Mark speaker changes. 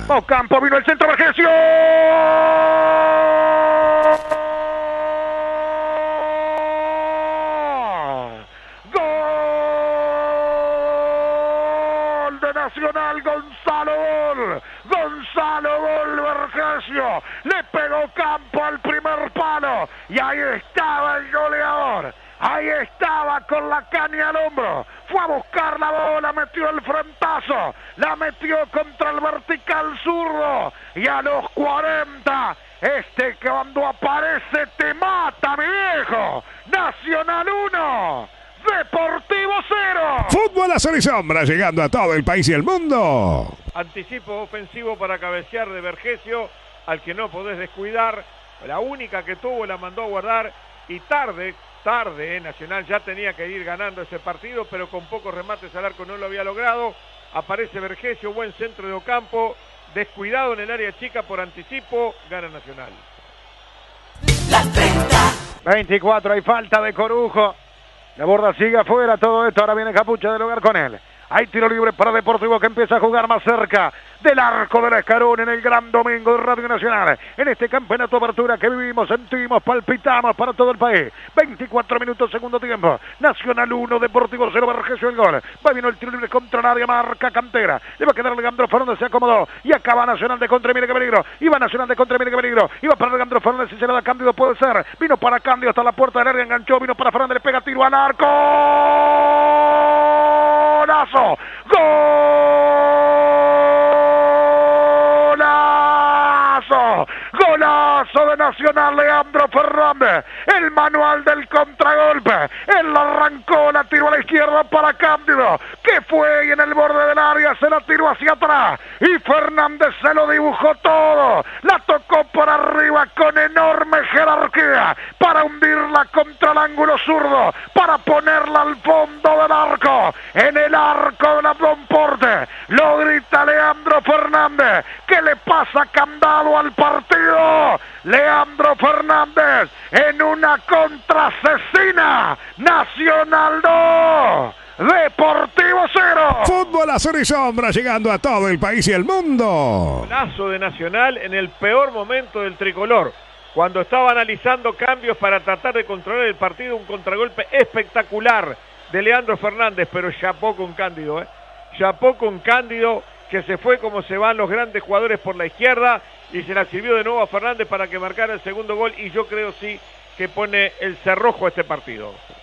Speaker 1: Ocampo, vino el centro, Vergesio. Gol de Nacional, Gonzalo Gol. Gonzalo Gol, Vergesio. Le pegó Campo al primer palo. Y ahí estaba el goleador. Ahí estaba con la caña al hombro. Fue a buscar la bola, metió el frentazo. La metió contra el vertical zurdo. Y a los 40, cuando aparece te mata, mi viejo. Nacional 1, Deportivo 0.
Speaker 2: Fútbol azul y sombra llegando a todo el país y el mundo.
Speaker 3: Anticipo ofensivo para cabecear de Vergesio, al que no podés descuidar. La única que tuvo la mandó a guardar y tarde, Nacional ya tenía que ir ganando ese partido, pero con pocos remates al arco no lo había logrado. Aparece Vergesio, buen centro de Ocampo, descuidado en el área chica por anticipo, gana Nacional.
Speaker 1: Las 30. 24, hay falta de Corujo. La borda sigue afuera, todo esto, ahora viene Capucha del hogar con él. Hay tiro libre para Deportivo que empieza a jugar más cerca del arco del Escarón en el gran domingo de Radio Nacional. En este campeonato de apertura que vivimos, sentimos, palpitamos para todo el país. 24 minutos, segundo tiempo. Nacional 1, Deportivo 0, Vergesio el gol. Va vino el tiro libre contra el área, marca Cantera. Le va a quedar Leandro Fernández, se acomodó. Y acaba Nacional de contra, mire que peligro. Iba Nacional de contra, mire que peligro. Iba para Leandro Fernández y se le da Cándido, puede ser. Vino para Cándido hasta la puerta del área, enganchó. Vino para Fernández, le pega tiro al arco. ¡Golazo! ¡Golazo! ¡Golazo de Nacional, Leandro Fernández! El manual del contragolpe. Él la arrancó, la tiró a la izquierda para Cándido, que fue y en el borde del área se la tiró hacia atrás. Y Fernández se lo dibujó todo. La tocó por arriba con enorme jerarquía para hundirla contra el ángulo zurdo, para ponerla al fondo del arco. En el arco de la Porte lo grita Leandro Fernández. ¿Qué le pasa candado al partido? Leandro Fernández en una contra asesina. Nacional 2, Deportivo 0.
Speaker 2: Fútbol azul y sombra llegando a todo el país y el mundo.
Speaker 3: Golazo de Nacional en el peor momento del tricolor, cuando estaba analizando cambios para tratar de controlar el partido. Un contragolpe espectacular de Leandro Fernández, pero chapó con Cándido, chapó con Cándido, que se fue como se van los grandes jugadores por la izquierda, y se la sirvió de nuevo a Fernández para que marcara el segundo gol, y yo creo sí que pone el cerrojo a este partido.